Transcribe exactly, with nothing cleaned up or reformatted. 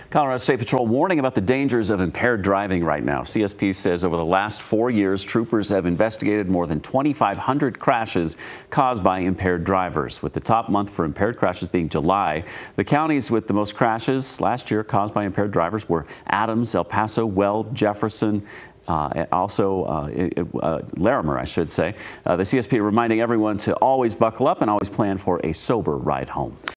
Colorado State Patrol warning about the dangers of impaired driving right now. C S P says over the last four years, troopers have investigated more than twenty-five hundred crashes caused by impaired drivers. With the top month for impaired crashes being July, the counties with the most crashes last year caused by impaired drivers were Adams, El Paso, Weld, Jefferson, Uh, also uh, uh, Larimer, I should say. Uh, the C S P reminding everyone to always buckle up and always plan for a sober ride home.